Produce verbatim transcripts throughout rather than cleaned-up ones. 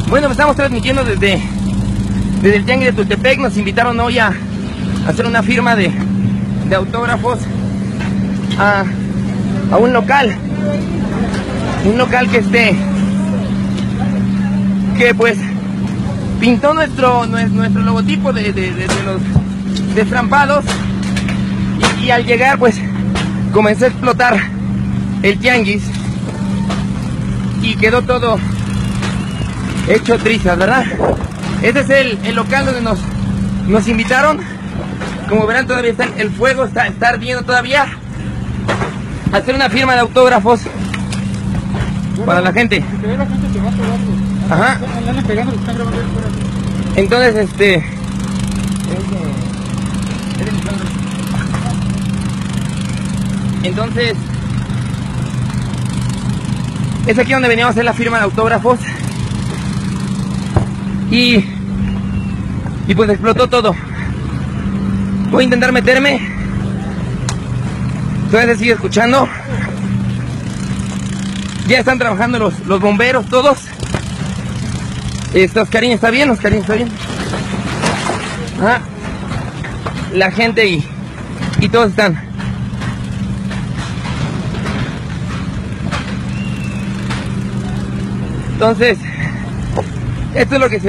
Bueno, estamos transmitiendo desde, desde el Tianguis de Tultepec. Nos invitaron hoy a hacer una firma de, de autógrafos a, a un local. Un local que esté, que pues pintó nuestro, nuestro logotipo de, de, de, de los destrampados. Y, y al llegar pues comenzó a explotar el tianguis y quedó todo hecho trizas, ¿verdad? Este es el, el local donde nos, nos invitaron. Como verán, todavía está el fuego, está, está ardiendo todavía. A hacer una firma de autógrafos para la gente. Ajá. Entonces, este... Entonces... Es aquí donde veníamos a hacer la firma de autógrafos. Y... Y pues explotó todo. Voy a intentar meterme. Todavía se sigue escuchando. Ya están trabajando los, los bomberos, todos. Este, Oscarín está bien, Oscarín está bien. Ah, la gente y, y todos están. Entonces, esto es lo que se...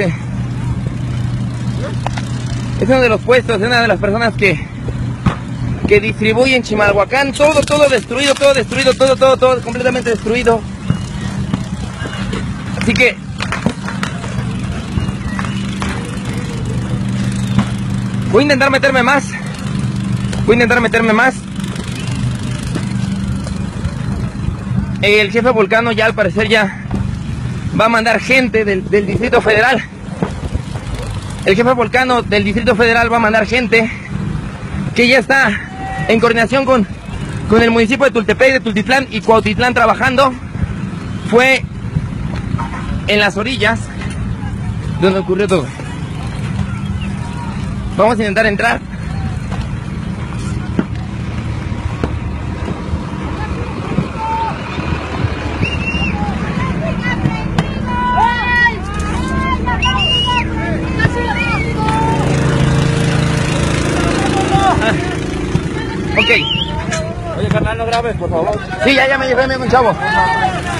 Es uno de los puestos, es una de las personas que... que distribuyen Chimalhuacán. Todo, todo destruido, todo destruido, todo, todo, todo completamente destruido. Así que... Voy a intentar meterme más. Voy a intentar meterme más. El jefe Volcano ya al parecer ya va a mandar gente del, del Distrito Federal. El jefe Volcano del Distrito Federal va a mandar gente que ya está en coordinación con, con el municipio de Tultepec, de Tultitlán y Cuautitlán trabajando. Fue en las orillas donde ocurrió todo. Vamos a intentar entrar. Ah, ok. Oye, carnal, no grabes, por favor. Sí, ya, ya me llevé un chavo.